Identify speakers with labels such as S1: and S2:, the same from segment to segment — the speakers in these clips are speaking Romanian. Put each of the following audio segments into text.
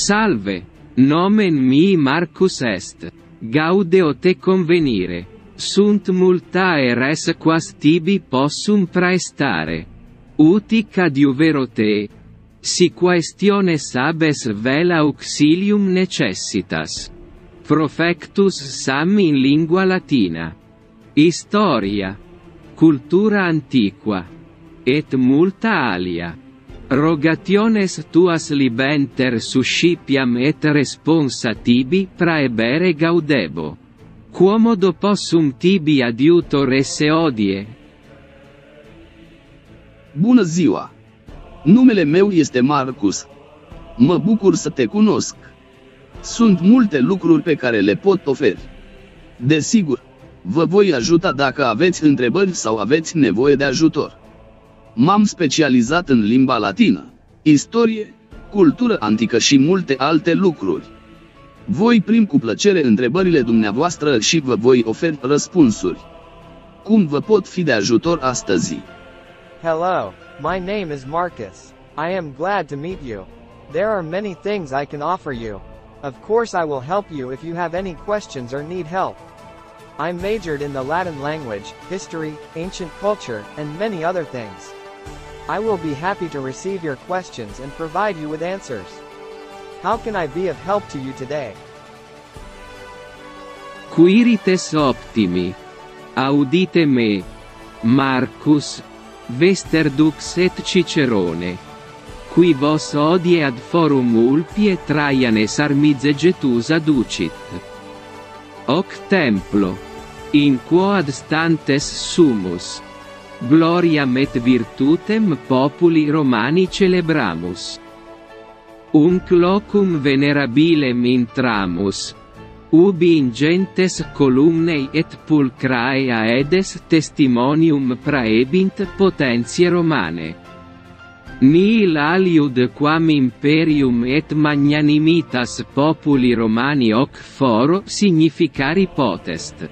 S1: Salve, nomen mihi Marcus est. Gaudeo te convenire. Sunt multae res quas tibi possum praestare. Utic adiuvero te. Si quaestiones habes vel auxilium necessitas. Profectus sam in lingua latina. Historia. Cultura antiqua. Et multa alia. Rogationes tuas libenter suscipiam et responsa tibi praebere gaudebo. Quomodo possum tibi adiutor esse odie?
S2: Bună ziua! Numele meu este Marcus. Mă bucur să te cunosc. Sunt multe lucruri pe care le pot oferi. Desigur, vă voi ajuta dacă aveți întrebări sau aveți nevoie de ajutor. M-am specializat în limba latină, istorie, cultură antică și multe alte lucruri. Voi prim cu plăcere întrebările dumneavoastră și vă voi oferi răspunsuri. Cum vă pot fi de ajutor astăzi?
S3: Hello, my name is Marcus. I am glad to meet you. There are many things I can offer you. Of course I will help you if you have any questions or need help. I'm majored in the Latin language, history, ancient culture, and many other things. I will be happy to receive your questions and provide you with answers. How can I be of help to you today?
S1: Quirites optimi. Audite me. Marcus. Vesterdux et Cicerone. Qui vos odie ad forum ulpie Traianes armizegetus aducit. Hoc templo. In quo ad stantes sumus. Gloriam et virtutem populi Romani celebramus. Unc locum venerabilem intramus. Ubi ingentes columnae et pulcrae aedes testimonium praebint potentiae Romane. Nihil aliud quam imperium et magnanimitas populi Romani hoc foro significari potest.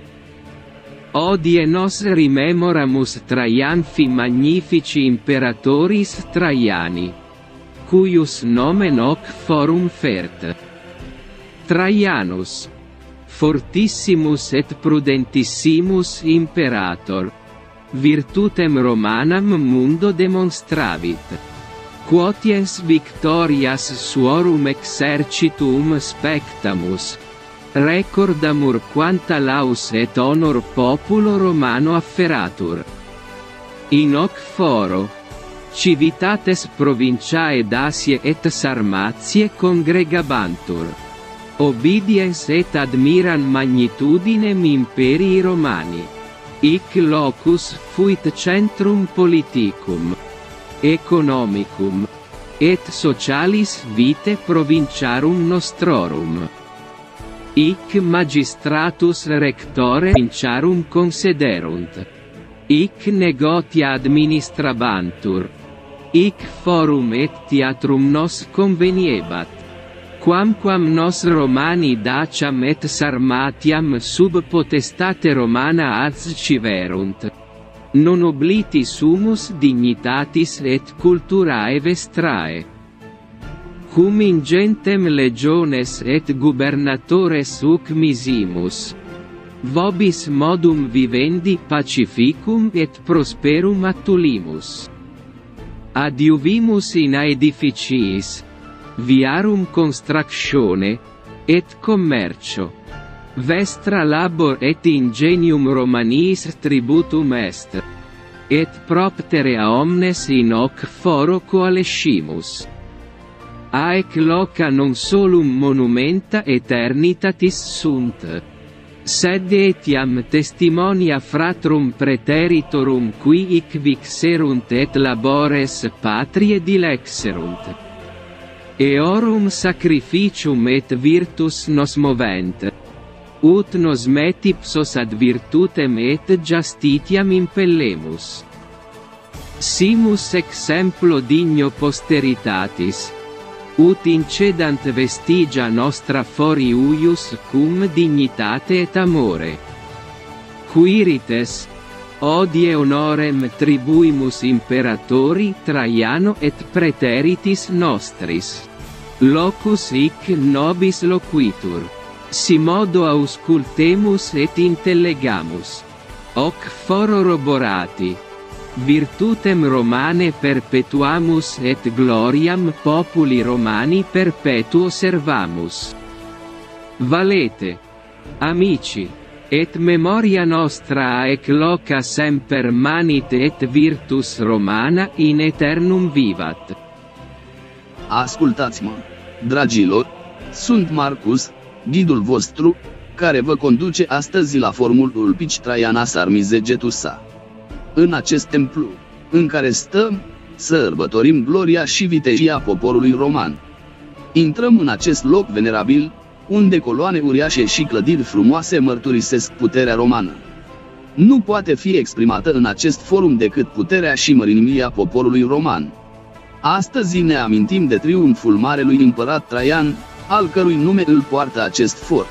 S1: Odie nos rememoramus Traianfi magnifici imperatoris Traiani, cuius nomen hoc forum fert. Traianus, fortissimus et prudentissimus imperator, virtutem Romanam mundo demonstravit. Quotiens victorias suorum exercitum spectamus, recordamur quanta laus et honor populo Romano afferatur. In hoc foro, civitates provinciae Dacie et Sarmatie congregabantur. Obidiens et admiran magnitudinem imperii Romani. Hic locus fuit centrum politicum, economicum, et socialis vitae provinciarum nostrorum. Hic magistratus rectore provinciarum consederunt. Hic negotia administrabantur. Hic forum et theatrum nos conveniebat. Quamquam nos Romani Daciam et Sarmatiam sub potestate Romana adsciverunt. Non obliti sumus dignitatis et culturae vestrae. Cum ingentem legiones et gubernatores huc misimus. Vobis modum vivendi pacificum et prosperum attulimus. Adiuvimus in aedificiis, viarum constructione, et commercio. Vestra labor et ingenium Romaniis tributum est. Et proptere a omnes in hoc foro coalescimus. Haec loca non solum monumenta aeternitatis sunt, sed etiam testimonia fratrum praeteritorum qui hic vixerunt et labores patriae dilexerunt. Eorum sacrificium et virtus nos movent, ut nos metipsos ad virtutem et justitiam impellemus. Simus exemplo digno posteritatis, ut incedant vestigia nostra fori uius cum dignitate et amore. Quirites, odie honorem tribuimus imperatori Traiano et praeteritis nostris. Locus hic nobis loquitur. Si modo auscultemus et intellegamus. Hoc foro roborati. Virtutem Romane perpetuamus et gloriam populi Romani perpetuo servamus. Valete, amici, et memoria nostra ec loca semper manit et virtus Romana in eternum vivat.
S2: Ascultați-mă, dragilor, sunt Marcus, ghidul vostru, care vă conduce astăzi la formul Pici Traianas Armizegetusa. În acest templu, în care stăm, sărbătorim gloria și vitejia poporului roman. Intrăm în acest loc venerabil, unde coloane uriașe și clădiri frumoase mărturisesc puterea romană. Nu poate fi exprimată în acest forum decât puterea și mărinimia poporului roman. Astăzi ne amintim de triumful marelui împărat Traian, al cărui nume îl poartă acest for.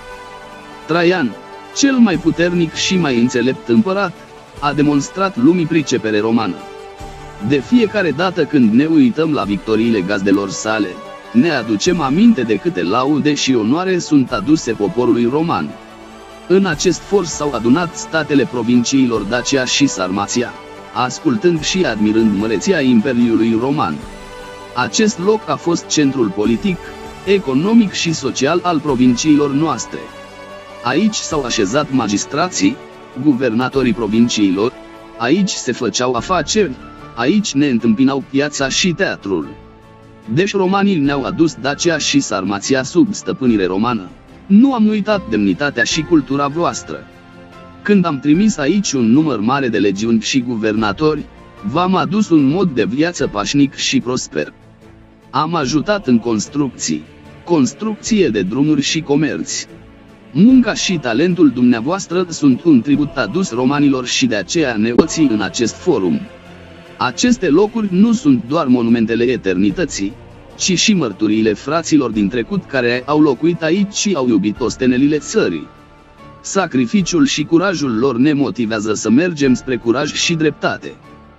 S2: Traian, cel mai puternic și mai înțelept împărat, a demonstrat lumii pricepere romană. De fiecare dată când ne uităm la victoriile gazdelor sale, ne aducem aminte de câte laude și onoare sunt aduse poporului roman. În acest for s-au adunat statele provinciilor Dacia și Sarmația, ascultând și admirând măreția Imperiului Roman. Acest loc a fost centrul politic, economic și social al provinciilor noastre. Aici s-au așezat magistrații, guvernatorii provinciilor, aici se făceau afaceri, aici ne întâmpinau piața și teatrul. Deci romanii ne-au adus Dacia și Sarmația sub stăpânire romană. Nu am uitat demnitatea și cultura voastră. Când am trimis aici un număr mare de legiuni și guvernatori, v-am adus un mod de viață pașnic și prosper. Am ajutat în construcție de drumuri și comerț. Munca și talentul dumneavoastră sunt un tribut adus romanilor și de aceea ne oții în acest forum. Aceste locuri nu sunt doar monumentele eternității, ci și mărturiile fraților din trecut care au locuit aici și au iubit ostenelile țării. Sacrificiul și curajul lor ne motivează să mergem spre curaj și dreptate.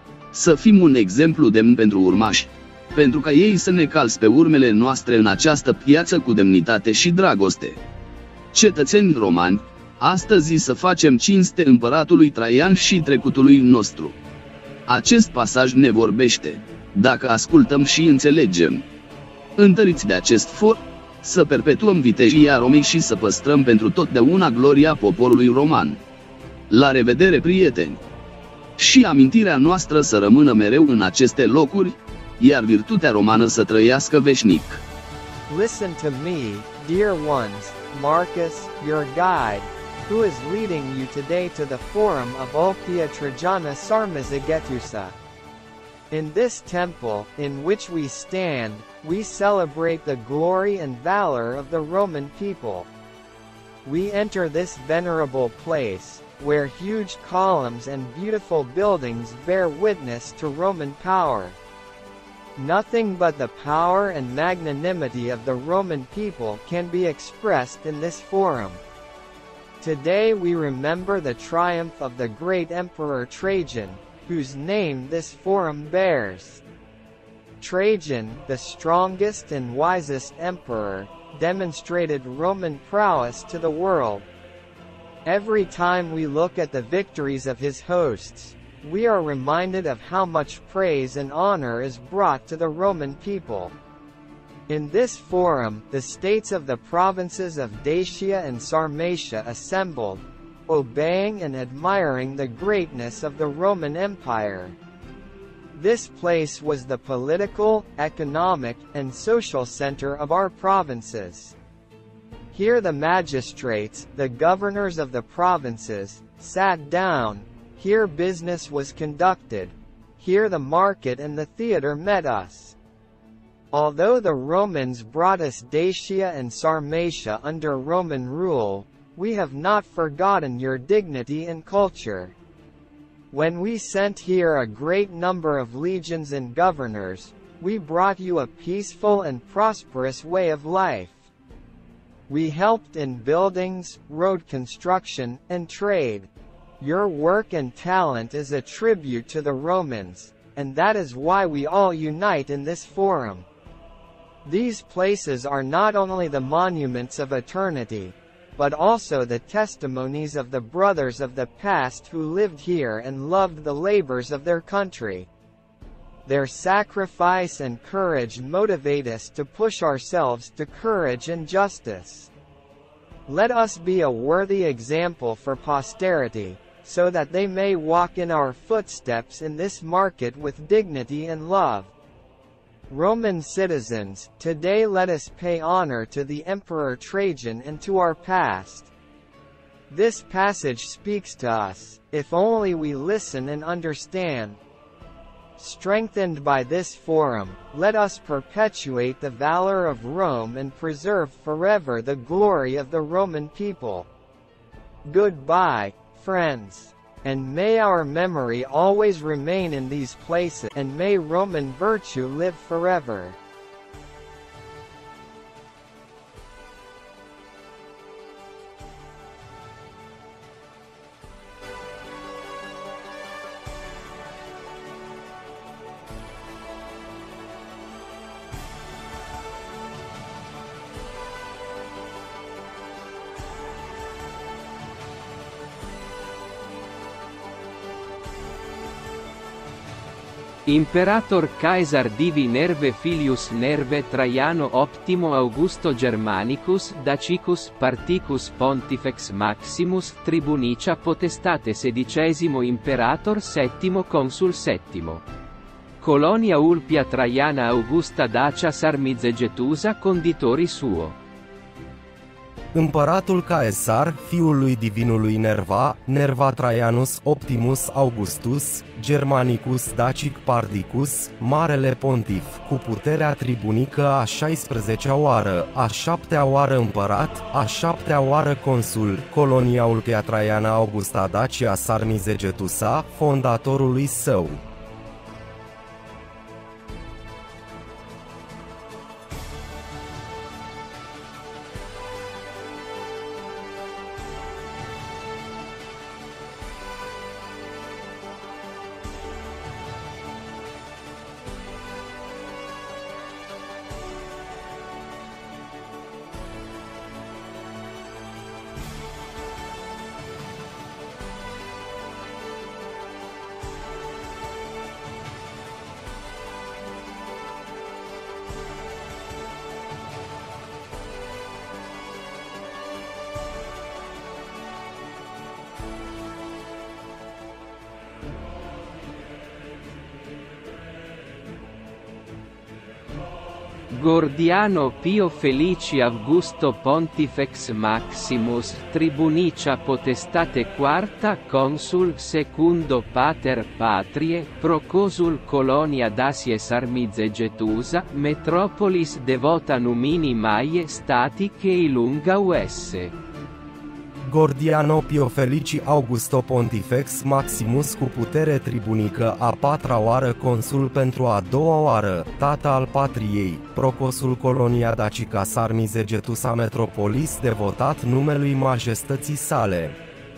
S2: Să fim un exemplu demn pentru urmași, pentru ca ei să ne calce pe urmele noastre în această piață cu demnitate și dragoste. Cetățeni romani, astăzi să facem cinste împăratului Traian și trecutului nostru. Acest pasaj ne vorbește, dacă ascultăm și înțelegem. Întăriți de acest for, să perpetuăm vitejia Romei și să păstrăm pentru totdeauna gloria poporului roman. La revedere, prieteni! Și amintirea noastră să rămână mereu în aceste locuri, iar virtutea romană să trăiască veșnic.
S3: Listen to me, dear ones, Marcus, your guide, who is leading you today to the forum of Ulpia Trajana Sarmizegetusa. In this temple, in which we stand, we celebrate the glory and valor of the Roman people. We enter this venerable place, where huge columns and beautiful buildings bear witness to Roman power. Nothing but the power and magnanimity of the Roman people can be expressed in this forum. Today we remember the triumph of the great Emperor Trajan, whose name this forum bears. Trajan, the strongest and wisest emperor, demonstrated Roman prowess to the world. Every time we look at the victories of his hosts, we are reminded of how much praise and honor is brought to the Roman people. In this forum, the states of the provinces of Dacia and Sarmatia assembled, obeying and admiring the greatness of the Roman Empire. This place was the political, economic, and social center of our provinces. Here the magistrates, the governors of the provinces, sat down. Here business was conducted. Here the market and the theater met us. Although the Romans brought us Dacia and Sarmatia under Roman rule, we have not forgotten your dignity and culture. When we sent here a great number of legions and governors, we brought you a peaceful and prosperous way of life. We helped in buildings, road construction, and trade. Your work and talent is a tribute to the Romans, and that is why we all unite in this forum. These places are not only the monuments of eternity, but also the testimonies of the brothers of the past who lived here and loved the labors of their country. Their sacrifice and courage motivate us to push ourselves to courage and justice. Let us be a worthy example for posterity, so that they may walk in our footsteps in this market with dignity and love. Roman citizens, today let us pay honor to the Emperor Trajan and to our past. This passage speaks to us, if only we listen and understand. Strengthened by this forum, let us perpetuate the valor of Rome and preserve forever the glory of the Roman people. Goodbye, friends. And may our memory always remain in these places, and may Roman virtue live forever.
S1: Imperator Caesar divi Nerve Filius Nerve Traiano Optimo Augusto Germanicus Dacicus Particus Pontifex Maximus Tribunicia Potestate XVI Imperator VII Consul VII Colonia Ulpia Traiana Augusta Dacia Sarmizegetusa Conditori suo.
S4: Împăratul Caesar, fiul lui divinului Nerva, Nerva Traianus Optimus Augustus, Germanicus Dacic Pardicus, Marele Pontif, cu puterea tribunică a 16-a oară, a 7-a oară împărat, a 7-a oară consul, Colonia Ulpia Traiana Augusta Dacia Sarmizegetusa, fondatorului său.
S1: Gordiano Pio Felici Augusto Pontifex Maximus Tribunicia Potestate Quarta Consul Secundo Pater Patrie Proconsul Colonia Dacie Sarmizegetusa Metropolis Devota Numini Maie Stati che ilunga US.
S4: Gordiano Pio Felici Augusto Pontifex Maximus, cu putere tribunică, a 4-a oară consul pentru a 2-a oară, tată al patriei, proconsul Colonia Dacica Sarmizegetusa Metropolis, devotat numelui majestății sale.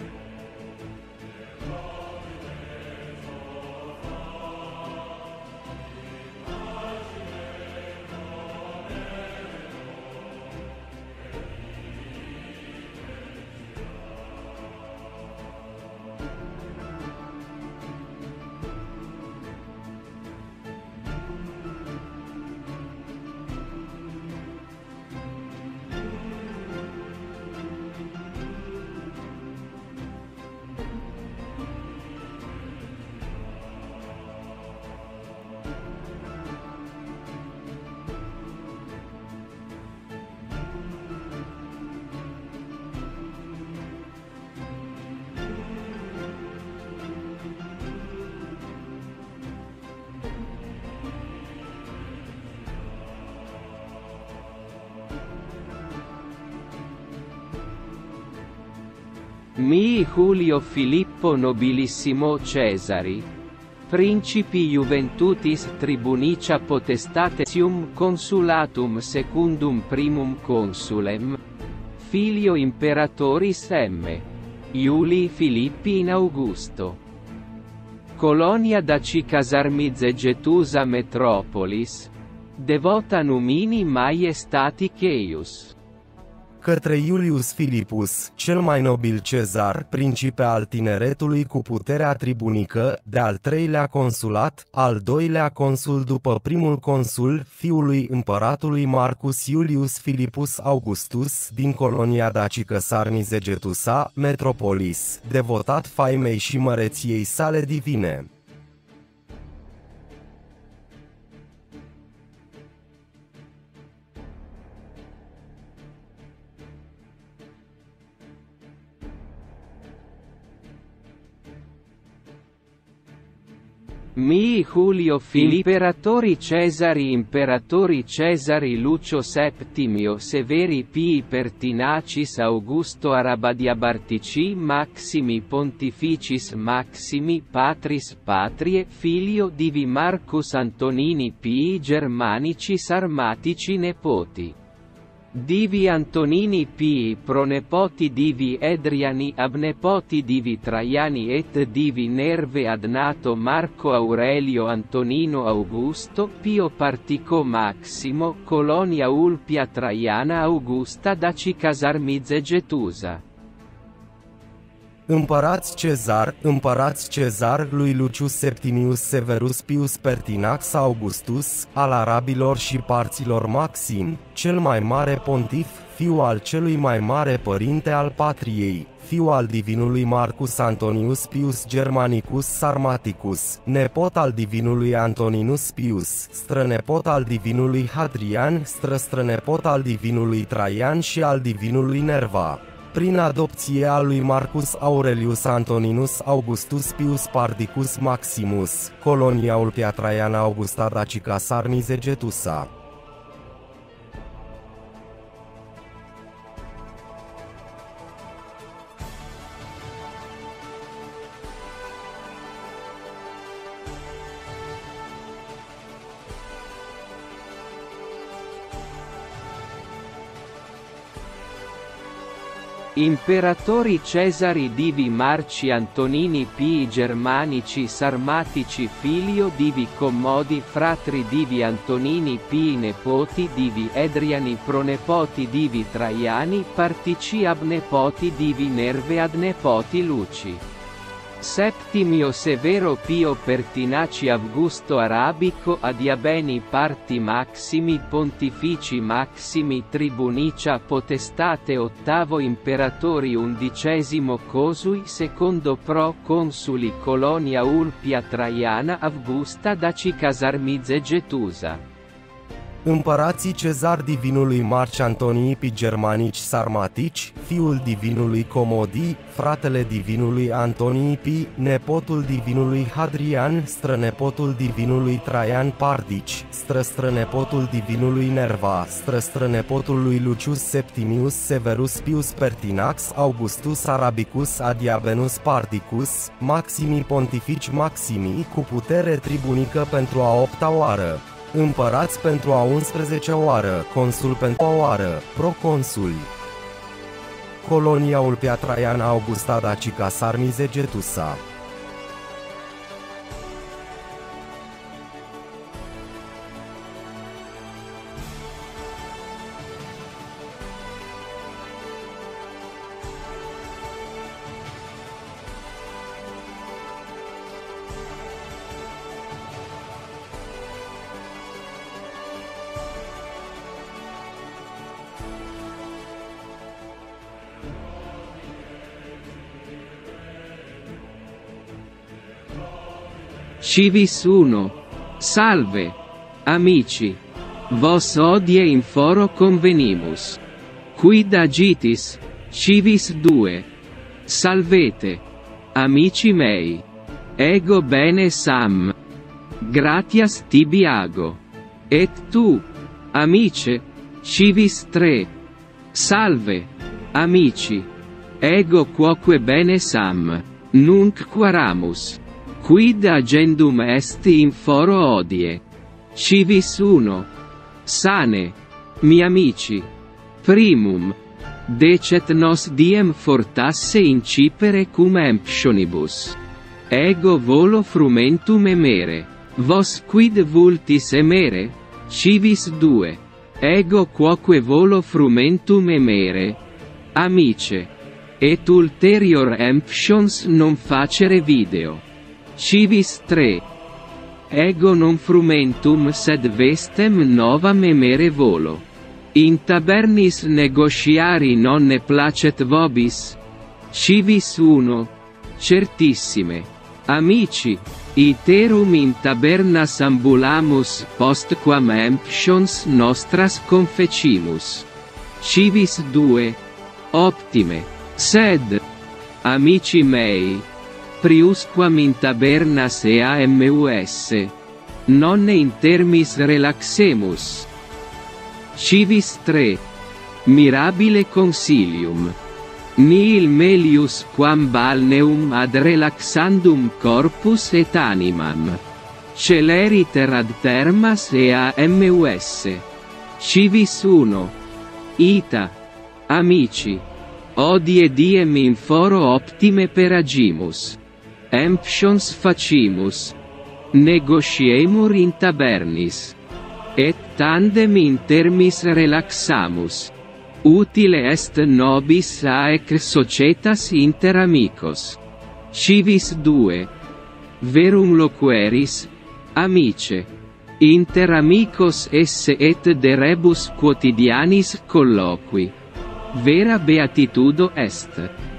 S1: Mii Julio Filippo Nobilissimo Cesari, Principi Juventutis Tribunicia Potestatium Consulatum Secundum Primum Consulem, Filio Imperatoris M. Iulii Filippi in Augusto. Colonia Dacica Sarmizegetusa Metropolis, devota numini maiestatic eius.
S4: Către Iulius Filipus, cel mai nobil cezar, principe al tineretului cu puterea tribunică, de-al treilea consulat, al doilea consul după primul consul, fiului împăratului Marcus Iulius Filipus Augustus, din colonia dacică Sarmizegetusa, metropolis, devotat faimei și măreției sale divine.
S1: Mii Julio Imperatori Cesari Lucio Septimio Severi Pii Pertinacis Augusto Arabadiabartici Maximi Pontificis Maximi Patris Patrie Filio Divi Marcus Antonini Pii Germanici Sarmatici Nepoti Divi Antonini Pii pronepoti Divi Edriani abnepoti Divi Traiani et Divi Nerve adnato Marco Aurelio Antonino Augusto Pio Partico Maximo Colonia Ulpia Traiana Augusta Dacica Sarmizegetusa.
S4: Împărați Cezar lui Lucius Septimius Severus Pius Pertinax Augustus, al arabilor și parților Maxim, cel mai mare pontif, fiu al celui mai mare părinte al patriei, fiu al divinului Marcus Antonius Pius Germanicus Sarmaticus, nepot al divinului Antoninus Pius, strănepot al divinului Hadrian, străstrănepot al divinului Traian și al divinului Nerva. Prin adopție a lui Marcus Aurelius Antoninus Augustus Pius Pardicus Maximus, colonia Ulpia Traiana Augusta Dacica Sarmizegetusa.
S1: Imperatori Cesari Divi Marci Antonini Pii Germanici Sarmatici Filio Divi Commodi Fratri Divi Antonini Pii Nepoti Divi Edriani Pronepoti Divi Traiani Partici Abnepoti Divi Nerve Adnepoti Luci Septimio Severo Pio Pertinaci Augusto Arabico Adiabeni Parti Maximi Pontifici Maximi Tribunicia Potestate Ottavo Imperatori Undicesimo Cosui Secondo Pro Consuli Colonia Ulpia Traiana Augusta Dacica Sarmizegetusa.
S4: Împărații Cezar divinului Marci Antonii Pii Germanici Sarmatici, fiul divinului Comodii, fratele divinului Antonii Pii, nepotul divinului Hadrian, strănepotul divinului Traian Pardici, străstrănepotul divinului Nerva, străstrănepotul lui Lucius Septimius Severus Pius Pertinax Augustus Arabicus Adiabenus Pardicus, Maximi Pontifici Maximi, cu putere tribunică pentru a 8-a oară. Împărați pentru a 11-a oară, consul pentru a oară, proconsuli. Colonia Ulpia Traiana Augusta Dacica Sarmizegetusa.
S1: Civis 1. Salve, amici. Vos hodie in foro convenimus. Quid agitis? Civis 2. Salvete, amici mei. Ego bene sam. Gratias tibi ago. Et tu, amice? Civis 3. Salve, amici. Ego quoque bene sam. Nunc quaramus. Quid agendum est in foro hodie? Civis 1. Sane, mi amici. Primum. Decet nos diem fortasse incipere cum emptionibus. Ego volo frumentum emere. Vos quid vultis emere? Civis 2. Ego quoque volo frumentum emere. Amice. Et ulterior emptions non facere video. Civis 3. Ego non frumentum sed vestem novam emere volo. In tabernis negotiari non ne placet vobis? Civis 1. Certissime. Amici, iterum in tabernas ambulamus postquam emptions nostras confecimus. Civis 2. Optime. Sed, amici mei, priusquam in tabernas eamus, nonne in termis relaxemus. Civis 3. Mirabile consilium. Nihil melius quam balneum ad relaxandum corpus et animam. Celeriter ad termas eamus. Civis 1. Ita. Amici. Odie diem in foro optime peragimus. Emptions facimus. Negotiemur in tabernis. Et tandem in termis relaxamus. Utile est nobis aec societas inter amicos. Civis 2. Verum loqueris, amice. Inter amicos esse et de rebus quotidianis colloqui. Vera beatitudo est.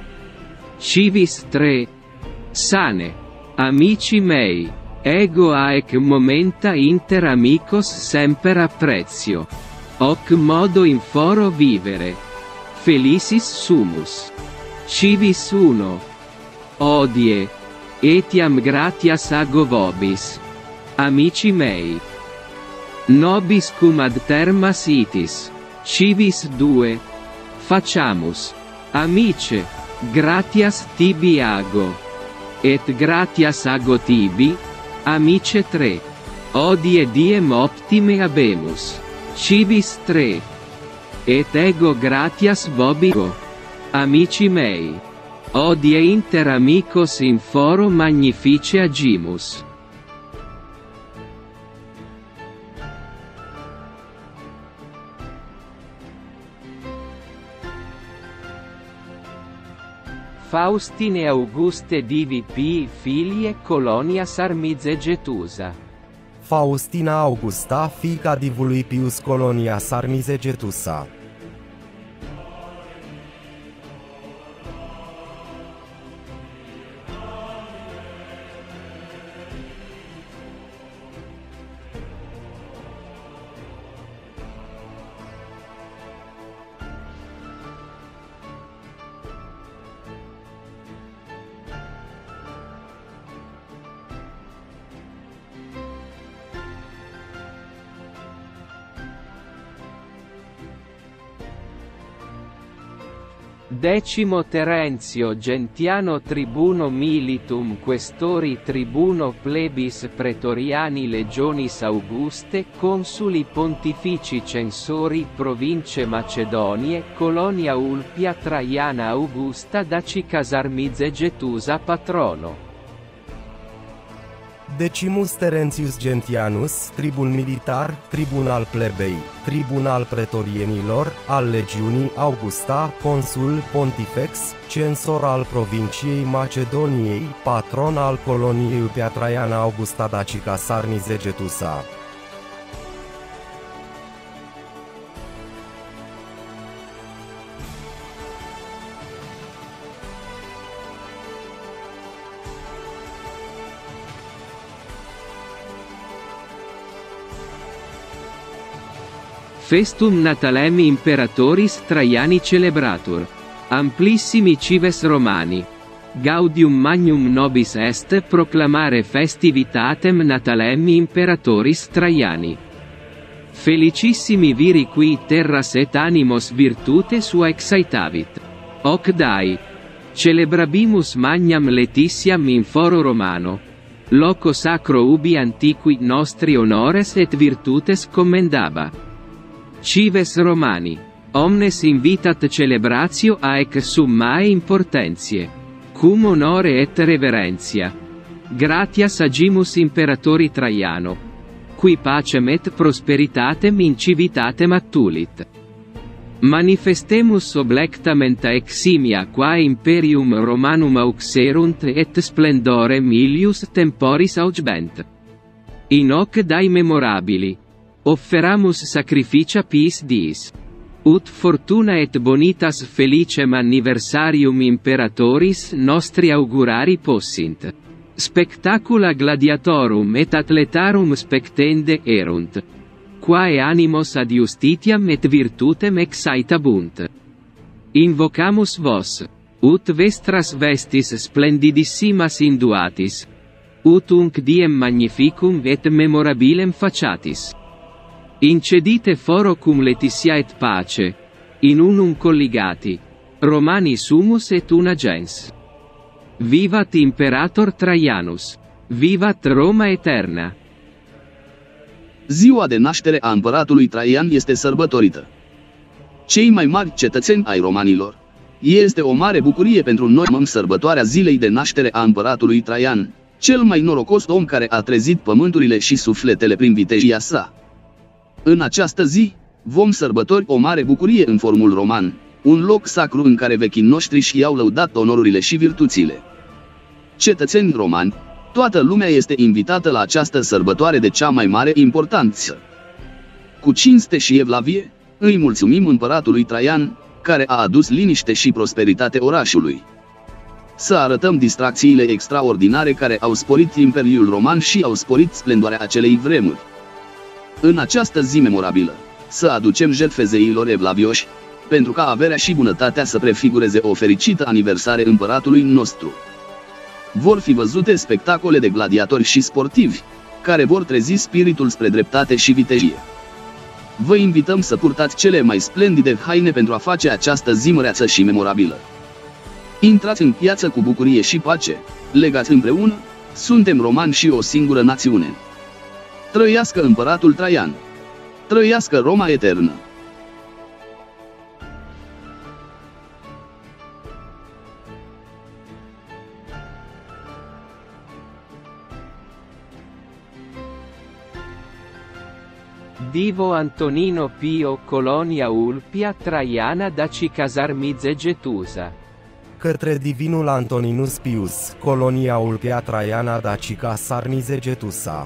S1: Civis 3. Sane. Amici mei. Ego aec momenta inter amicos semper apprezio. Hoc modo in foro vivere. Felicis sumus. Civis 1. Odie. Etiam gratias ago vobis. Amici mei. Nobis cum ad termas itis. Civis 2. Faciamus. Amice. Gratias tibi ago. Et gratias ago tibi. Amice 3. Odie diem optime habemus. Civis 3. Et ego gratias vobigo. Amici mei. Odie inter amicos in foro magnifice agimus. Faustine Auguste divi Pii filie Colonia Sarmizegetusa.
S4: Faustina Augusta, fiica divului Pius Colonia Sarmizegetusa.
S1: Decimo Terenzio Gentiano tribuno militum questori tribuno plebis praetoriani legionis Auguste consuli pontifici censori province Macedonie colonia Ulpia Traiana Augusta Dacica Sarmizegetusa patrono.
S4: Decimus Terentius Gentianus, tribun militar, tribun al plebei, tribun al pretorienilor, al legiunii Augusta, consul pontifex, censor al provinciei Macedoniei, patron al coloniei Ulpia Traiana Augusta Dacica Sarmizegetusa.
S1: Festum Natalem Imperatoris Traiani celebratur. Amplissimi cives Romani. Gaudium magnum nobis est proclamare festivitatem Natalem Imperatoris Traiani. Felicissimi viri qui terras et animos virtute sua exaitavit. Hoc dai. Celebrabimus magnam letitiam in foro Romano. Loco sacro ubi antiqui nostri honores et virtutes commendaba. Cives Romani. Omnes invitat celebratio aec summae importantiae. Cum honore et reverentia. Gratias agimus Imperatori Traiano. qui pacem et prosperitatem in civitatem attulit. Manifestemus oblectamenta eximia qua imperium Romanum auxerunt et splendorem illius temporis augebent. In hoc dai memorabili. Offeramus sacrificia piis diis. Ut fortuna et bonitas felicem anniversarium imperatoris nostri augurari possint. Spectacula gladiatorum et atletarum spectende erunt. Quae animos ad justitiam et virtutem exaitabunt. Invocamus vos. Ut vestras vestis splendidissimas induatis. Ut unc diem magnificum et memorabilem faciatis. Incedite foro cum letitia et pace. In unum colligati. Romani sumus et una gens. Vivat Imperator Traianus. Vivat Roma eterna.
S2: Ziua de naștere a împăratului Traian este sărbătorită. Cei mai mari cetățeni ai romanilor. Este o mare bucurie pentru noi sărbătoarea zilei de naștere a împăratului Traian, cel mai norocos om care a trezit pământurile și sufletele prin vitejia sa. În această zi, vom sărbători o mare bucurie în formul roman, un loc sacru în care vechii noștri și-au lăudat onorurile și virtuțile. Cetățeni romani, toată lumea este invitată la această sărbătoare de cea mai mare importanță. Cu cinste și evlavie, îi mulțumim împăratului Traian, care a adus liniște și prosperitate orașului. Să arătăm distracțiile extraordinare care au sporit Imperiul Roman și au sporit splendoarea acelei vremuri. În această zi memorabilă, să aducem jertfe zeilor evlavioși, pentru ca averea și bunătatea să prefigureze o fericită aniversare împăratului nostru. Vor fi văzute spectacole de gladiatori și sportivi, care vor trezi spiritul spre dreptate și vitejie. Vă invităm să purtați cele mai splendide haine pentru a face această zi măreață și memorabilă. Intrați în piață cu bucurie și pace, legați împreună, suntem romani și o singură națiune. Trăiască împăratul Traian! Trăiască Roma eternă!
S1: Divo Antonino Pio Colonia Ulpia Traiana daci casar Mizegetusa.
S4: Către divinul Antoninus Pius, Colonia Ulpia Traiana daci casar Mizegetusa.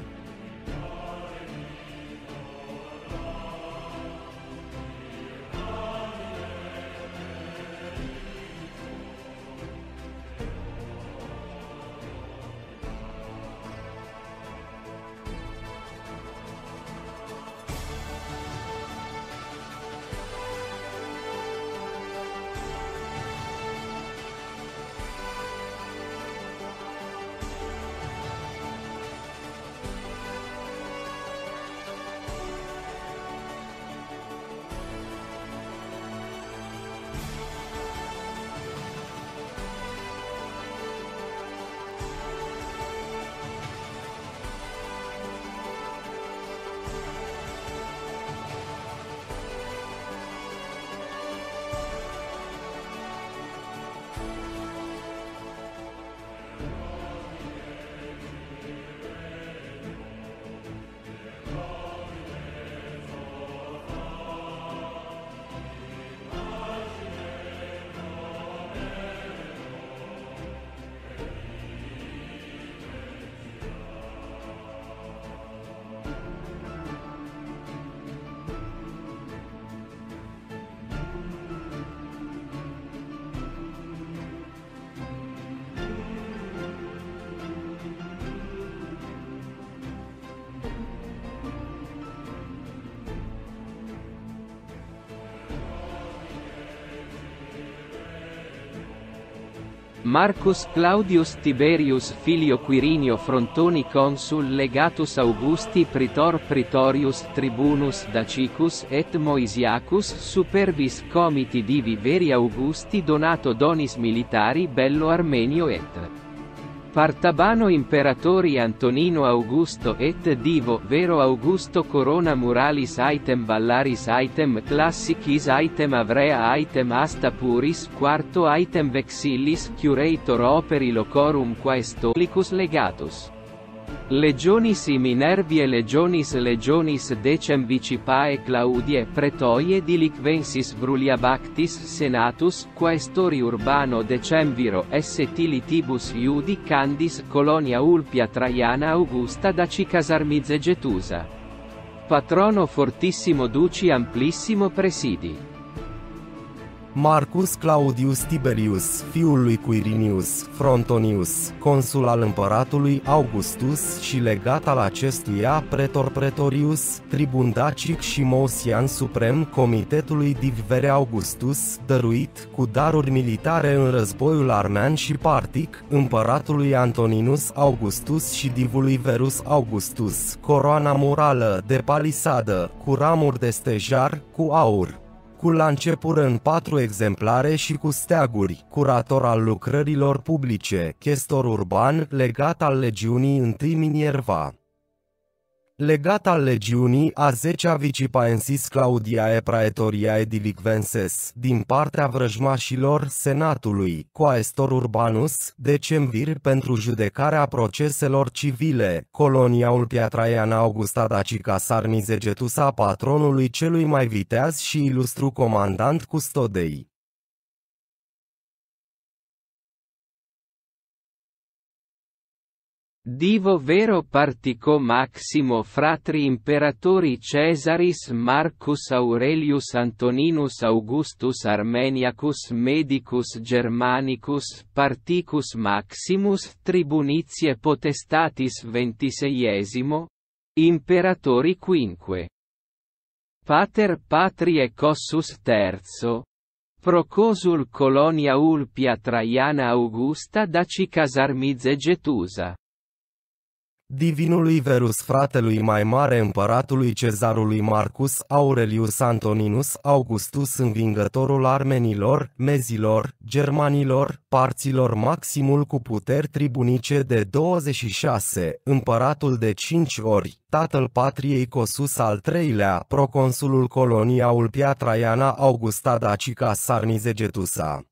S1: Marcus Claudius Tiberius filio Quirinio Frontoni consul legatus Augusti Pritor Praetorius Tribunus Dacicus et Moisiacus superbis comiti divi veri Augusti donato donis militari bello Armenio et Partabano Imperatori Antonino Augusto et Divo vero Augusto Corona Muralis item Ballaris item Classicis item Avrea item Asta Puris quarto item Vexillis Curator Operi Locorum Quaestolicus Legatus Legionis legionis decem vicipae Claudiae Pretoie diliquensis Vruliabactis senatus, quaestori urbano decemviro esse tilitibus iudi candis colonia Ulpia Traiana Augusta daci Casarmizegetusa. Patrono fortissimo duci amplissimo presidi.
S4: Marcus Claudius Tiberius, fiul lui Quirinius Frontonius, consul al împăratului Augustus și legat al acestuia pretor Pretorius, tribun dacic și Mosian suprem comitetului Divere Augustus, dăruit cu daruri militare în războiul armean și partic, împăratului Antoninus Augustus și divului Verus Augustus, coroana murală de palisadă, cu ramuri de stejar, cu aur, cu lancepură în 4 exemplare și cu steaguri, curator al lucrărilor publice, chestor urban, legat al legiunii I Minerva. Legat al legiunii a 10-a Vicipaensis Claudiae Praetoriae Diliquenses, din partea vrăjmașilor Senatului, Quaestor Urbanus, decemvir pentru judecarea proceselor civile, colonia Ulpia Traiana Augusta Dacica Sarmizegetusa patronului celui mai viteaz și ilustru comandant custodei.
S1: Divo vero partico Maximo fratri imperatori Caesaris Marcus Aurelius Antoninus Augustus Armeniacus Medicus Germanicus Particus Maximus tribunitie potestatis 26 Imperatori quinque Pater Patriae Cossus III Proconsul colonia Ulpia Traiana Augusta daci Casarmizegetusa.
S4: Divinului Verus fratelui mai mare împăratului Cezarului Marcus Aurelius Antoninus Augustus învingătorul armenilor, mezilor, germanilor, parților Maximul cu puteri tribunice de 26, împăratul de 5 ori, tatăl patriei Cosus al III-lea, proconsulul colonia Ulpia Traiana Augusta Dacica Sarmizegetusa.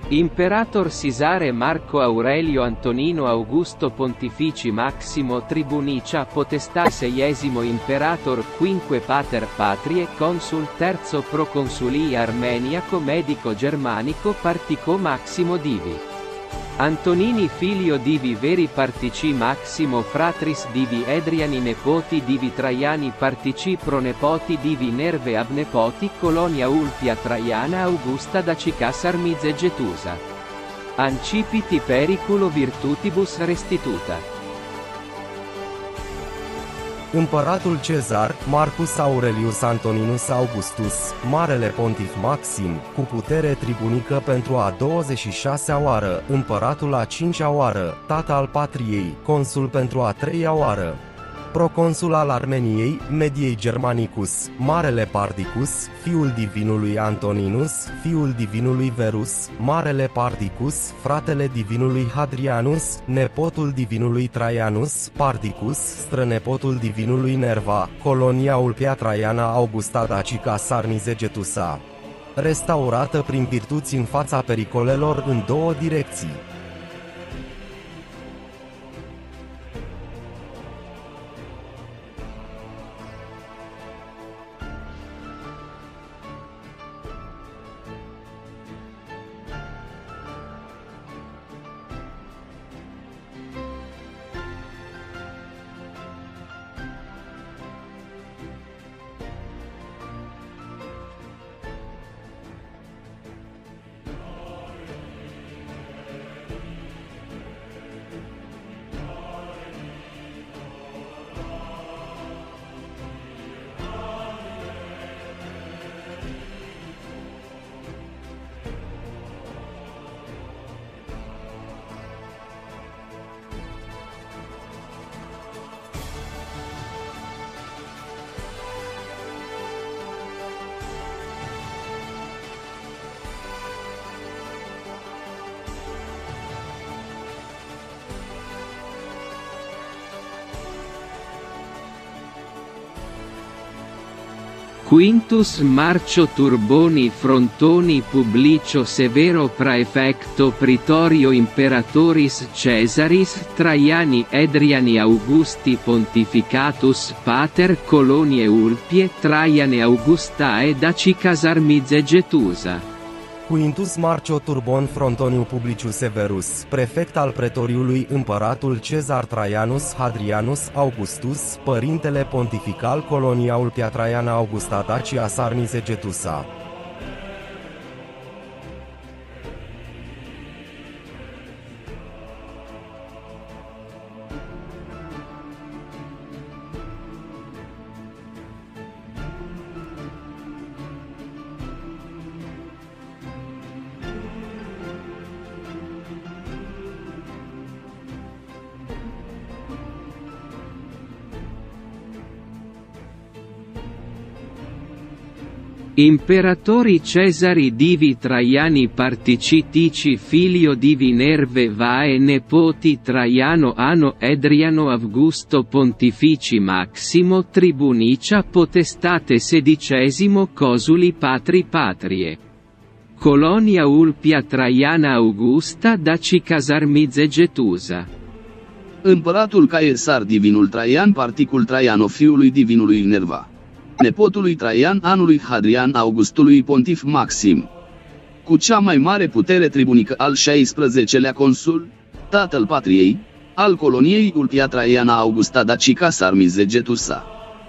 S1: Imperator Cesare Marco Aurelio Antonino Augusto Pontifici Maximo Tribunica Potestà Seiesimo Imperator Quinque Pater Patrie Consul Terzo Proconsulii Armeniaco Medico Germanico Partico Maximo Divi Antonini Filio Divi Veri Partici Maximo Fratris Divi Edriani Nepoti Divi Traiani Partici Pronepoti Divi Nerve Abnepoti Colonia Ulpia Traiana Augusta Dacica Sarmize Getusa Ancipiti Periculo Virtutibus Restituta.
S4: Împăratul Cezar, Marcus Aurelius Antoninus Augustus, Marele Pontif Maxim, cu putere tribunică pentru a 26-a oară, împăratul a 5-a oară, tată al patriei, consul pentru a 3-a oară, proconsul al Armeniei, Mediei Germanicus, Marele Pardicus, fiul divinului Antoninus, fiul divinului Verus, Marele Pardicus, fratele divinului Hadrianus, nepotul divinului Traianus, Pardicus, strănepotul divinului Nerva, Colonia Ulpia Traiana Augusta Dacica Sarmize Getusa. Restaurată prin virtuți în fața pericolelor în două direcții.
S1: Quintus Marcio Turboni Frontoni Publicio Severo Praefecto Praetorio Imperatoris Caesaris Traiani Edriani Augusti Pontificatus Pater Colonie Ulpie Traiane Augustae Dacica Sarmize Getusa.
S4: Quintus Marcio Turbon Frontoniu Publiciu Severus, prefect al pretoriului împăratul Cezar Traianus Hadrianus Augustus, părintele pontifical Colonia Ulpia Traiana Augusta Dacia Sarmize Getusa.
S1: Imperatori Cesari Divi Traiani Particitici Filio Divi Nerve Vae Nepoti Traiano Ano Edriano Augusto Pontifici Maximo Tribunica Potestate XVI Consuli Patri Patrie Colonia Ulpia Traiana Augusta Dacica Sarmize Getusa.
S2: Împăratul Caesar divinul Traian Particul Traiano fiului divinului Nerva, nepotului Traian anului Hadrian Augustului Pontif Maxim, cu cea mai mare putere tribunică al 16-lea consul, tatăl patriei, al coloniei Ulpia Traiana Augusta Dacica Sarmize Getusa.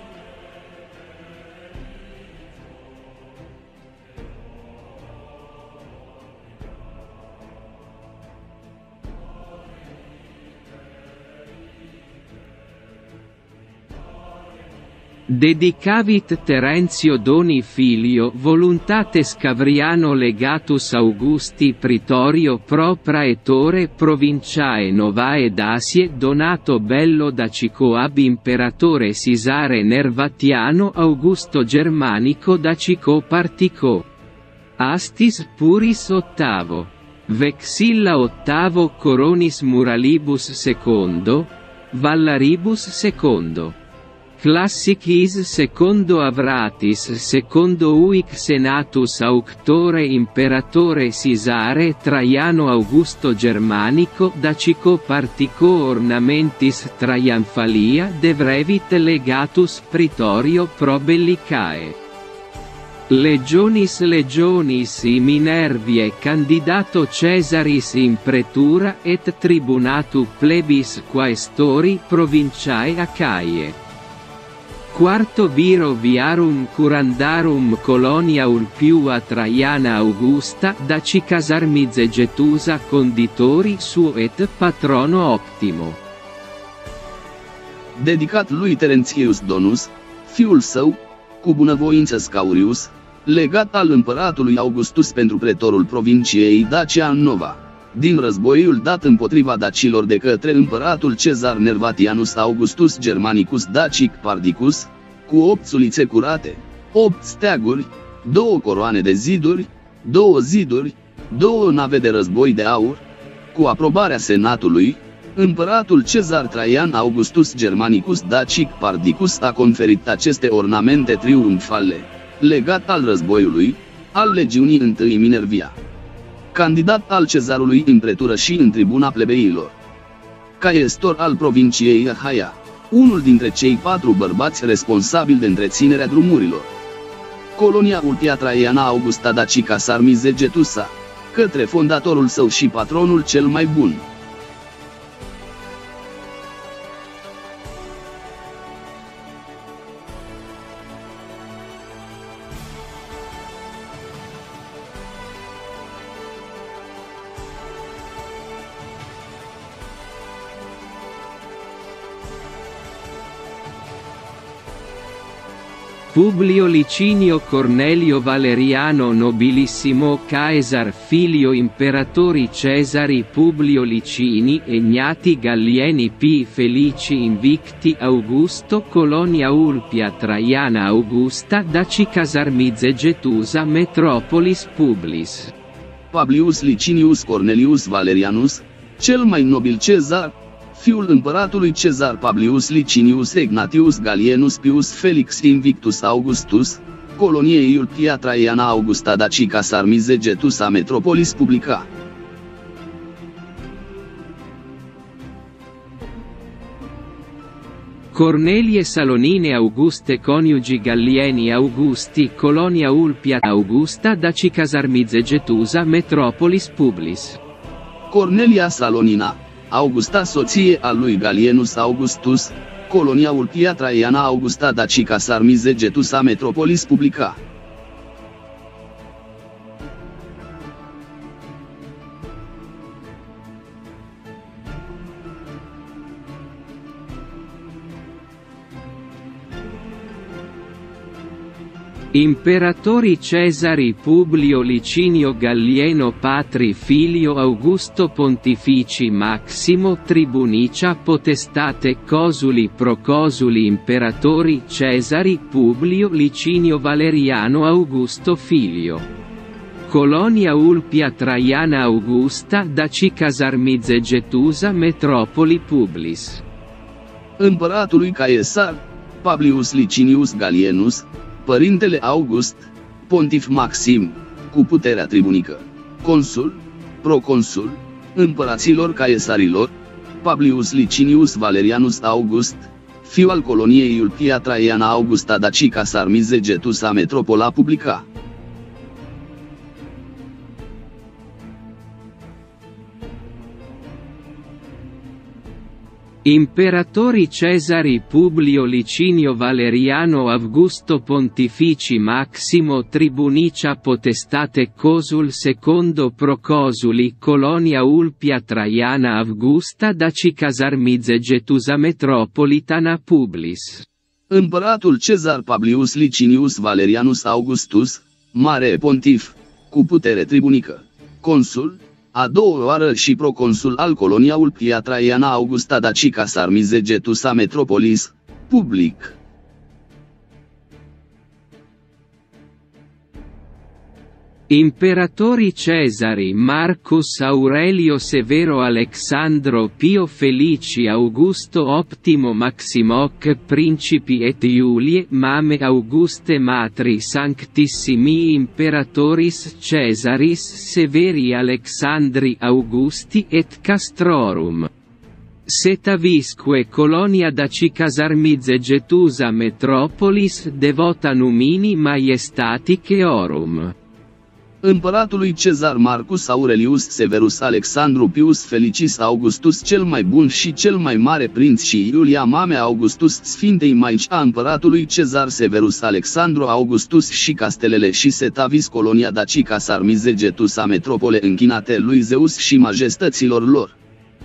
S1: Dedicavit Terenzio Doni Filio voluntates Cavriano legatus Augusti Praetorio pro praetore provinciae Novae Dacie donato bello Dacico ab imperatore Cesare Nervatiano Augusto Germanico Dacico Partico. Astis puris ottavo. Vexilla ottavo coronis muralibus secondo. Vallaribus secondo. Classicis secondo Avratis secondo uic senatus auctore imperatore Caesare Traiano Augusto Germanico Dacico partico ornamentis Traianfalia devrevit legatus praetorio probellicae. Legionis Minerviae candidato Caesaris in praetura et tribunatu plebis quaestori provinciae Achaie. Quarto viro viarum curandarum colonia ulpiua Traiana Augusta daci casarmizegetusa conditori suo et patrono optimo.
S2: Dedicat lui Terentius Donus, fiul său, cu bunăvoință Scaurius, legat al împăratului Augustus pentru pretorul provinciei Dacia Nova, din războiul dat împotriva dacilor de către împăratul Cezar Nervatianus Augustus Germanicus Dacic Pardicus, cu 8 sulițe curate, 8 steaguri, 2 coroane de ziduri, 2 ziduri, 2 nave de război de aur, cu aprobarea senatului, împăratul Cezar Traian Augustus Germanicus Dacic Pardicus a conferit aceste ornamente triumfale, legat al războiului, al legiunii I Minervia, candidat al cezarului în pretură și în tribuna plebeilor, caestor al provinciei Achaia, unul dintre cei 4 bărbați responsabili de întreținerea drumurilor. Colonia Ulpia Traiana Augusta Dacica Sarmizegetusa, către fondatorul său și patronul cel mai bun.
S1: Publio Licinio Cornelio Valeriano Nobilissimo Caesar Filio Imperatori Cesari Publio Licini Egnati Gallieni P. Felici Invicti Augusto Colonia Ulpia Traiana Augusta Daci Casarmizegetusa Metropolis Publis.
S2: Publius Licinius Cornelius Valerianus, cel mai nobil cezar, fiul împăratului Cezar Publius Licinius Egnatius Gallienus Pius Felix Invictus Augustus, coloniei Ulpia Traiana Augusta Dacica Sarmizegetusa Metropolis Publica.
S1: Cornelie Salonine Auguste Coniugi Gallieni Augusti Colonia Ulpia Augusta Daci Casarmizegetusa Metropolis Publis.
S2: Cornelia Salonina Augusta, soție a lui Gallienus Augustus, colonia Ulpia Traiana Augusta Dacica Sarmizegetusa Metropolis Publica.
S1: Imperatori Cesari Publio Licinio Gallieno Patri Filio Augusto Pontifici Maximo Tribunicia Potestate Consuli Proconsuli Imperatori Cesari Publio Licinio Valeriano Augusto Filio Colonia Ulpia Traiana Augusta Daci Casarmizegetusa Metropoli Publis.
S2: Împăratului Caesar Publius Licinius Gallienus, părintele August, pontif Maxim, cu puterea tribunică, consul, proconsul, împăraților caesarilor, Publius Licinius Valerianus August, fiul al coloniei Ulpia Traiana Augusta Dacica Sarmizegetusa Metropola Publica.
S1: Imperatori Cesari Publio Licinio Valeriano Augusto Pontifici Maximo Tribunicia Potestate Consul secondo Proconsuli Colonia Ulpia Traiana Augusta Daci Casarmizegetusa Metropolitana Publis.
S2: Împăratul Cezar Publius Licinius Valerianus Augustus, mare pontif, cu putere tribunică, consul, a doua oară și proconsul al colonia Ulpia Traiana Augusta Dacica Sarmizegetusa Metropolis, public.
S1: Imperatori Cesari Marcus Aurelio Severo Alexandro Pio Felici Augusto Optimo Maximoc Principi et Iulie Mame Auguste Matri Sanctissimi Imperatoris Caesaris Severi Alexandri Augusti et Castrorum. Setavisque colonia daci casarmizegetusa metropolis devota numini maiestatice orum.
S2: Împăratului Cezar Marcus Aurelius Severus Alexandru Pius Felicis Augustus cel mai bun și cel mai mare prinț și Iulia mame Augustus Sfintei Maici a împăratului Cezar Severus Alexandru Augustus și castelele și Setavis colonia dacica Sarmizegetusa metropole închinate lui Zeus și majestăților lor.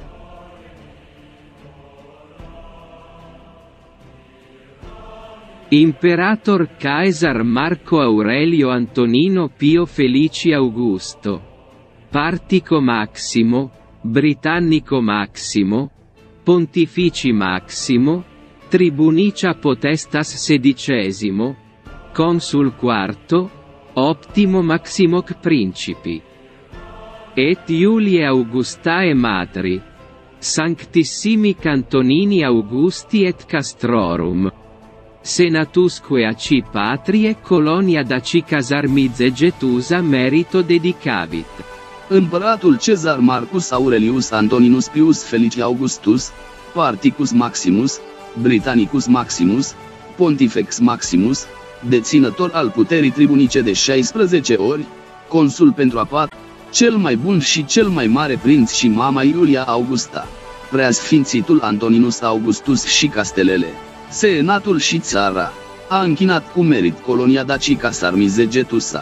S1: Imperator Caesar Marco Aurelio Antonino Pio Felici Augusto. Partico Maximo, Britannico Maximo, Pontifici Maximo, Tribunicia Potestas XVI, Consul IV, Optimo Maximoc Principi. Et Iulie Augustae Matri. Sanctissimi Cantonini Augusti et Castrorum. Senatusque aci patrie colonia daci casarmizegetusa merito dedicavit.
S2: Împăratul Cezar Marcus Aurelius Antoninus Pius Felici Augustus, Particus Maximus, Britannicus Maximus, Pontifex Maximus, deținător al puterii tribunice de 16 ori, consul pentru apat, cel mai bun și cel mai mare prinț și mama Iulia Augusta, preasfințitul Antoninus Augustus și castelele, senatul și țara, a închinat cu merit colonia dacica Sarmizegetusa.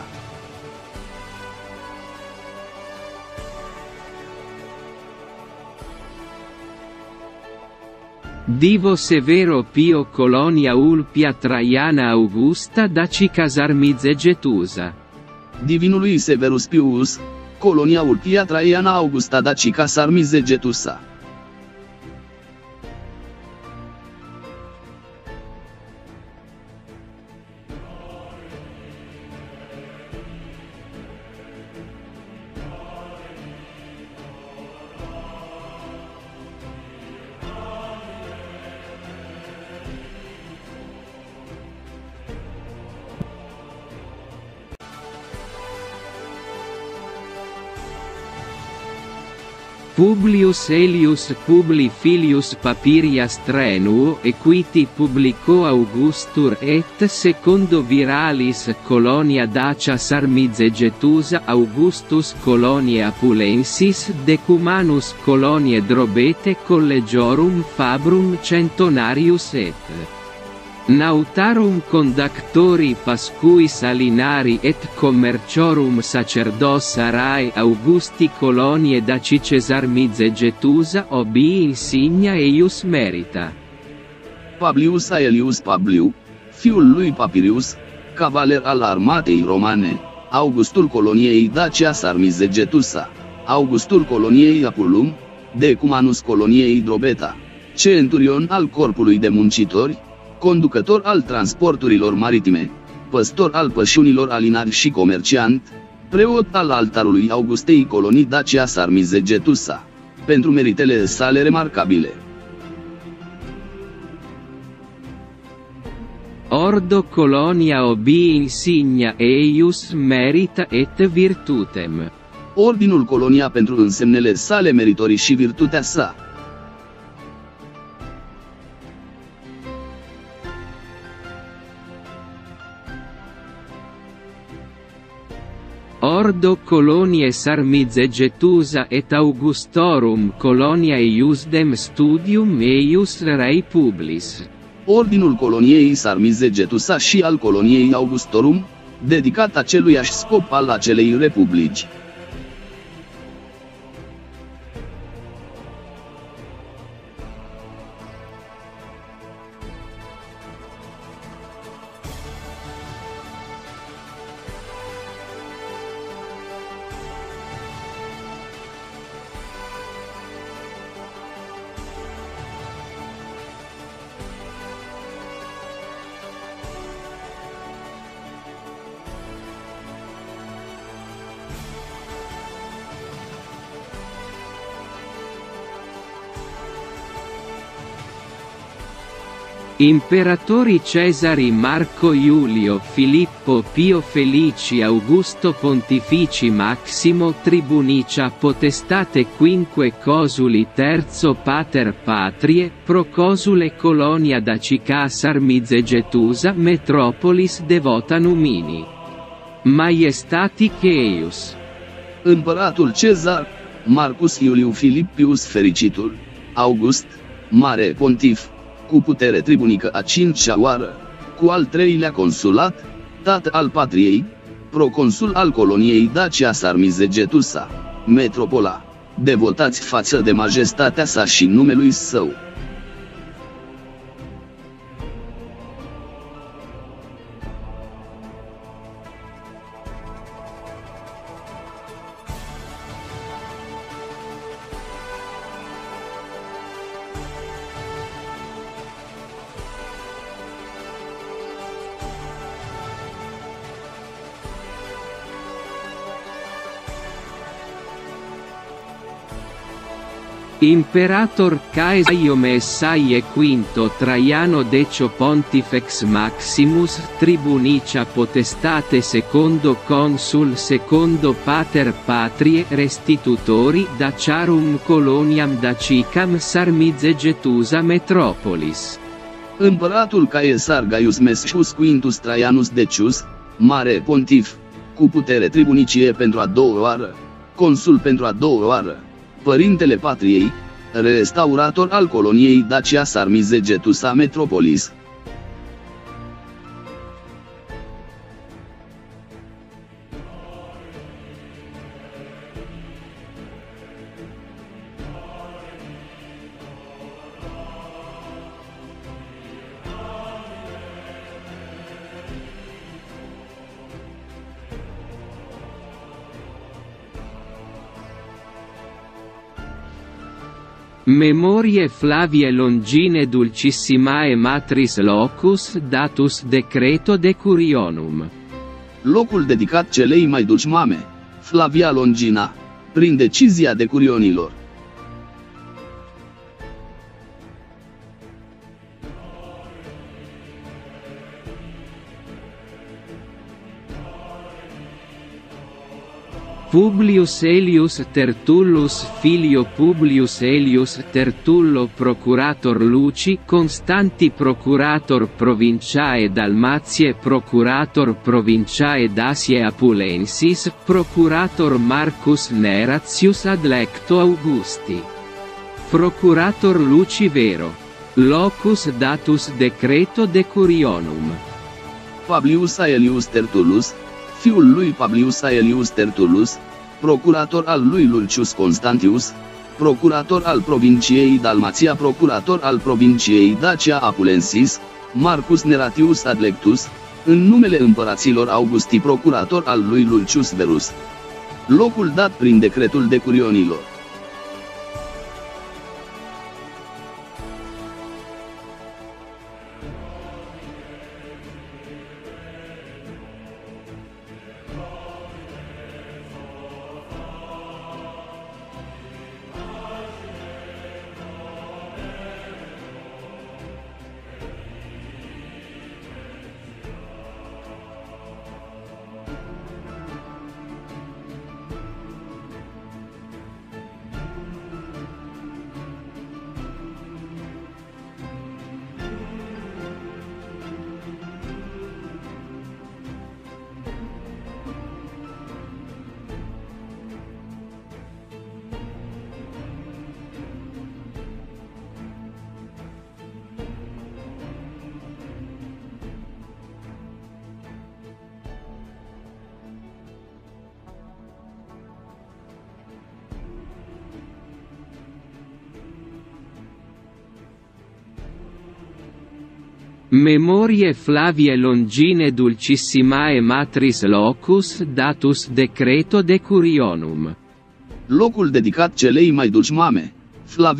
S1: Divo Severo Pio colonia Ulpia Traiana Augusta dacica Sarmizegetusa.
S2: Divinului Severus Pius, colonia Ulpia Traiana Augusta dacica Sarmizegetusa.
S1: Publius Aelius Publi Filius Papiria Strenuo equiti publico Augustur et secondo Viralis colonia dacia Sarmizegetusa Augustus coloniae Apulensis decumanus coloniae Drobete collegiorum fabrum centonarius et Nautarum conductori pascui salinari et commerciorum sacerdossarae Augusti colonie daci Sarmizegetusa obii insignia eius merita.
S2: Publius Aelius Publiu, fiul lui Papirius, cavaler al armatei romane, Augustul coloniei Dacia Sarmizegetusa, Augustul coloniei Apulum, decumanus coloniei Drobeta, centurion al corpului de muncitori, conducător al transporturilor maritime, păstor al pășunilor alinari și comerciant, preot al altarului Augustei colonii Dacia Sarmizegetusa, pentru meritele sale remarcabile.
S1: Ordo colonia obii insignia eius merita et virtutem.
S2: Ordinul colonia pentru însemnele sale meritorii și virtutea sa.
S1: Ordo coloniae Sarmizegetusa et Augustorum colonia eiusdem studium eius rei publis.
S2: Ordinul coloniei Sarmizegetusa și al coloniei Augustorum, dedicat aceluiași scop al acelei republici.
S1: Imperatori Cesari Marco Iulio Filippo Pio Felici Augusto Pontifici Maximo Tribunicia Potestate Quinque Consuli Terzo Pater Patrie Proconsule Colonia Dacica Sarmizegetusa Metropolis Devota Numini Maiestatic Eius
S2: Împăratul Cezar, Marcus Iuliu Filipius Fericitul, August, Mare Pontif, cu putere tribunică a cincea oară, cu al treilea consulat, tată al patriei, proconsul al coloniei Dacia Sarmizegetusa, metropola, devotați față de majestatea sa și numelui său.
S1: Imperator Caesio Messaie Quinto Traiano Decio Pontifex Maximus Tribunicia Potestate Secondo Consul Secondo Pater Patrie Restitutori Daciarum Coloniam Dacicam Sarmizegetusa Metropolis.
S2: Împăratul Caesar Gaius Messius Quintus Traianus Decius, Mare Pontif, cu putere tribunicie pentru a doua oară, consul pentru a doua oară, părintele patriei, restaurator al coloniei Dacia Sarmizegetusa Metropolis.
S1: Memorie Flavie Longine Dulcissimae Matris Locus Datus Decreto Decurionum.
S2: Locul dedicat celei mai dulci mame, Flavia Longina, prin decizia decurionilor.
S1: Publius Aelius Tertullus filio Publius Aelius Tertullo Procurator Luci Constanti Procurator Provinciae Dalmatie Procurator Provinciae Dacie Apulensis Procurator Marcus Neratius ad lecto Augusti Procurator Luci Vero Locus datus Decreto Decurionum.
S2: Publius Aelius Tertullus, fiul lui Publius Aelius Tertullus, procurator al lui Lucius Constantius, procurator al provinciei Dalmația, procurator al provinciei Dacia Apulensis, Marcus Neratius Adlectus, în numele împăraților Augusti, procurator al lui Lucius Verus. Locul dat prin decretul decurionilor.
S1: Memorie Flavie Longine Dulcissimae Matris Locus Datus Decreto Decurionum.
S2: Locul dedicat celei mai dulci mame, Flavia.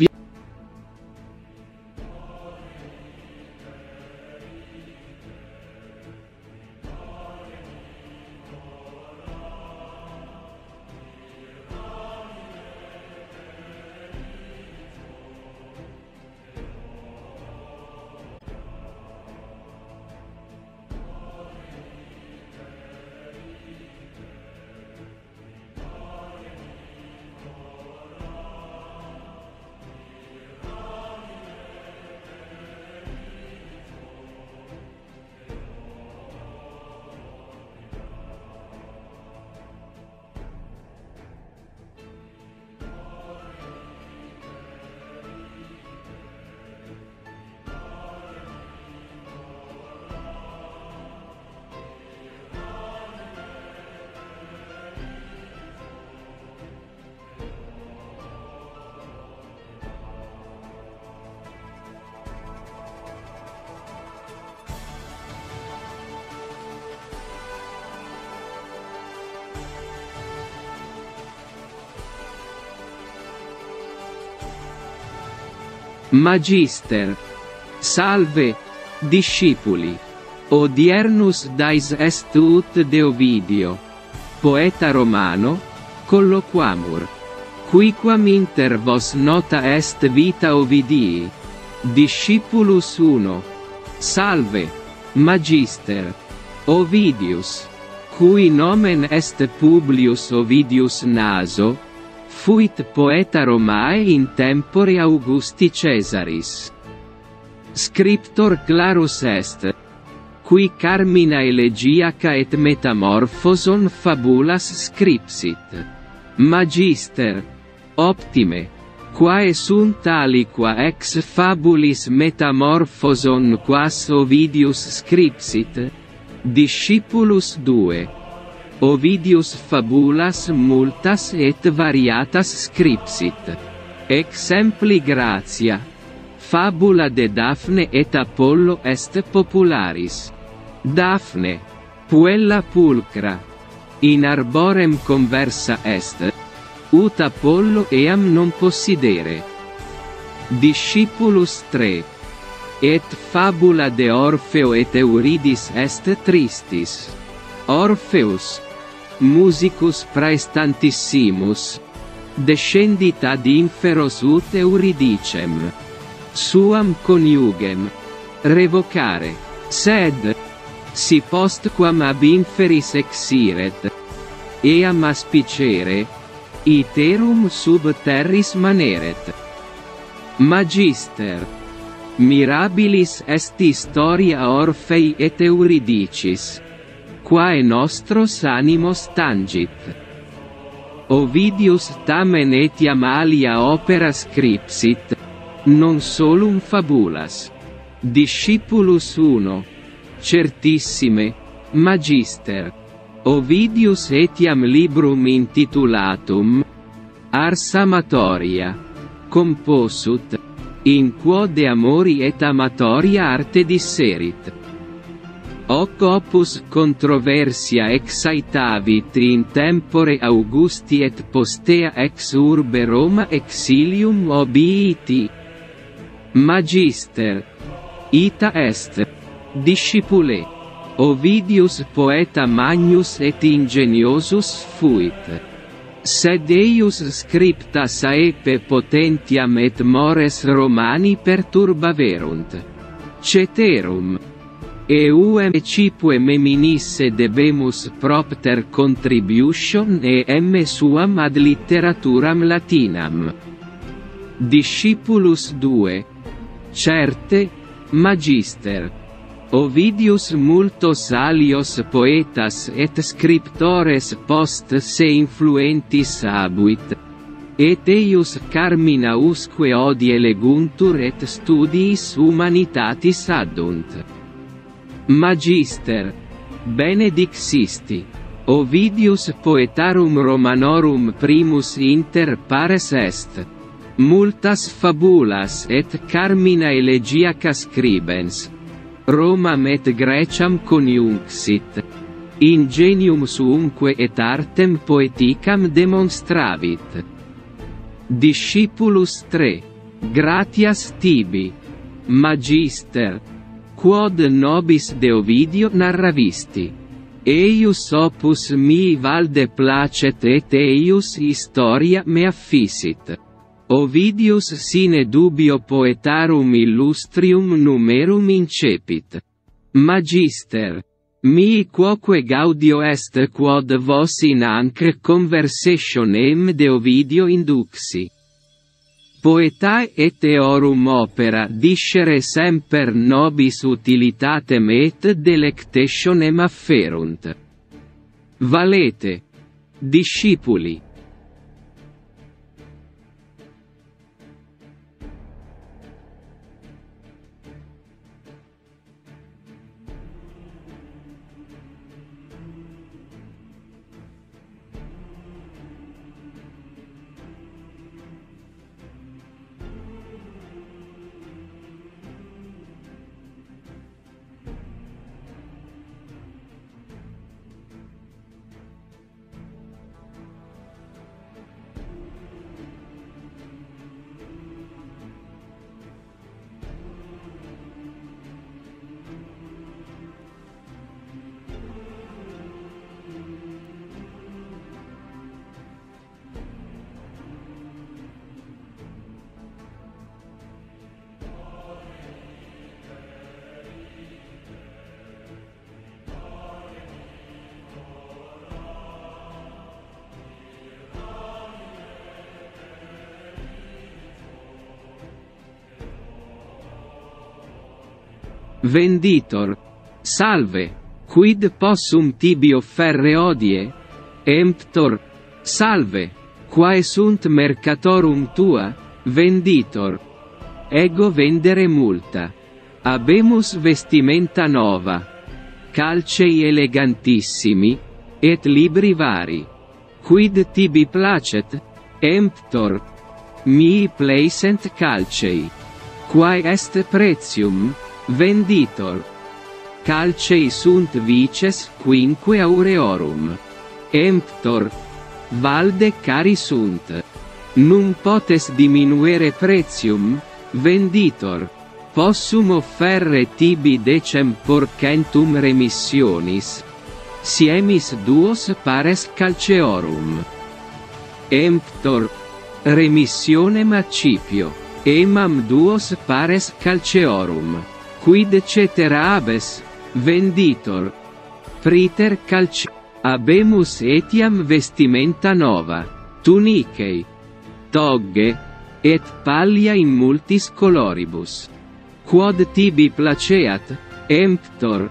S1: Magister. Salve, discepoli. Odiernus dais est ut de Ovidio, poeta romano, colloquamur. Quiquam inter vos nota est vita Ovidii. Discipulus 1. Salve, Magister. Ovidius, cui nomen est Publius Ovidius Naso, fuit poeta Romae in tempore Augusti Caesaris. Scriptor clarus est, qui carmina elegiaca et metamorphoson fabulas scripsit. Magister. Optime. Quae sunt aliqua ex fabulis metamorphoson quas Ovidius scripsit? Discipulus 2. Ovidius fabulas multas et variatas scripsit. Exempli gratia. Fabula de Daphne et Apollo est popularis. Daphne. Puella pulcra. In arborem conversa est. Ut Apollo eam non possidere. Discipulus 3. Et fabula de Orfeo et Euridis est tristis. Orpheus. Musicus praestantissimus. Descendit ad inferos ut Euridicem. Suam coniugem. Revocare. Sed. Si postquam ab inferis exiret. Eam aspicere. Iterum sub terris maneret. Magister. Mirabilis est historia Orfei et Euridicis. Quae nostros animos tangit. Ovidius tamen etiam alia opera scripsit, non solum fabulas. Discipulus 1. Certissime, Magister. Ovidius etiam librum intitulatum Ars Amatoria composut, in quo de amori et amatoria arte disserit. Hoc opus controversia excitavit in tempore Augusti et postea ex urbe Roma exilium obiit. Magister. Ita est. Discipule. Ovidius poeta magnus et ingeniosus fuit. Sed eius scripta saepe potentiam et mores Romani perturbaverunt. Ceterum. Euem cipue meminisse debemus propter contribution em suam ad litteraturam latinam. Discipulus 2. Certe, Magister. Ovidius multos alios poetas et scriptores post se influentis abuit, et eius carmina usque odie leguntur et studiis humanitatis addunt. Magister. Benedixisti. Ovidius poetarum Romanorum primus inter pares est. Multas fabulas et carmina elegiaca scribens. Romam et Greciam coniunxit. Ingenium suumque et artem poeticam demonstravit. Discipulus 3. Gratias tibi. Magister. Quod nobis de Ovidio narravisti. Eius opus mihi valde placet et eius historia me affisit. Ovidius sine dubio poetarum illustrium numerum incepit. Magister. Mihi quoque gaudio est quod vos in anc conversationem de Ovidio induxi. Poetae et eorum opera discere semper nobis utilitatem et delectationem afferunt. Valete. Discipuli. Venditor. Salve. Quid possum tibi offerre hodie? Emptor. Salve. Quae sunt mercatorum tua? Venditor. Ego vendere multa. Habemus vestimenta nova. Calcei elegantissimi. Et libri vari. Quid tibi placet? Emptor. Mihi placent calcei. Quae est pretium? Venditor. Calcei sunt vices quinque aureorum. Emptor. Valde cari sunt. Num potes diminuere pretium? Venditor. Possum offerre tibi decem porcentum remissionis. Siemis duos pares calceorum. Emptor. Remissionem accipio. Emam duos pares calceorum. Quid cetera habes? Venditor. Priter calce. Habemus etiam vestimenta nova. Tunicei. Togge. Et pallia in multis coloribus. Quod tibi placeat? Emptor.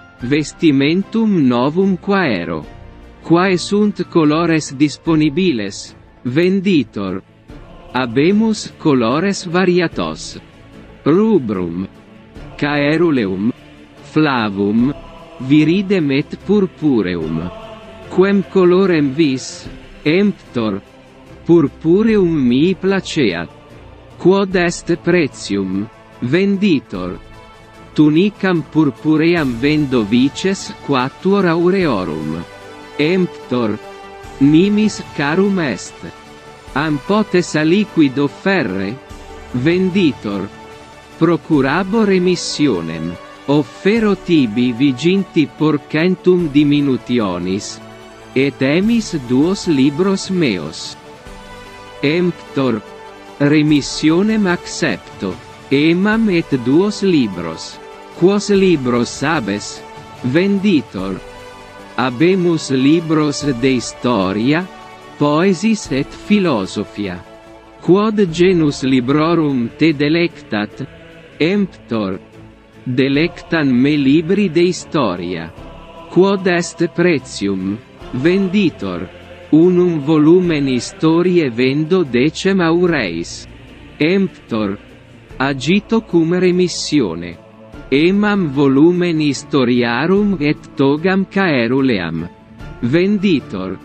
S1: Vestimentum novum quaero. Quae sunt colores disponibiles? Venditor. Habemus colores variatos. Rubrum. Caeruleum. Flavum. Viridem et purpureum. Quem colorem vis? Emptor. Purpureum mihi placeat. Quod est pretium? Venditor. Tunicam purpuream vendo vices quattuor aureorum. Emptor. Nimis carum est. Am potes aliquid offerre? Venditor. Procurabo remissionem. Offero tibi viginti porcentum diminutionis. Et emis duos libros meos. Emptor. Remissionem accepto. Emam et duos libros. Quos libros habes? Venditor. Habemus libros de historia, poesis et philosophia. Quod genus librorum te delectat? Emptor. Delectan me libri de historia. Quod est pretium? Venditor. Unum volumen historiae vendo decem aureis. Emptor. Agito cum remissione. Emam volumen historiarum et togam caeruleam. Venditor.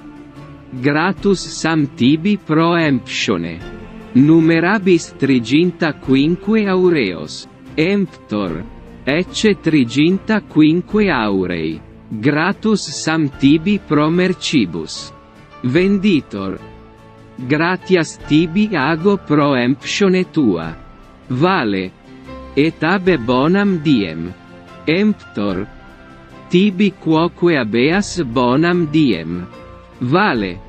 S1: Gratus sam tibi pro emptione. Numerabis triginta quinque aureos. Emptor. Ecce triginta quinque aurei. Gratus sam tibi pro mercibus. Venditor. Gratias tibi ago pro emptione tua. Vale. Et abe bonam diem. Emptor. Tibi quoque habeas bonam diem. Vale.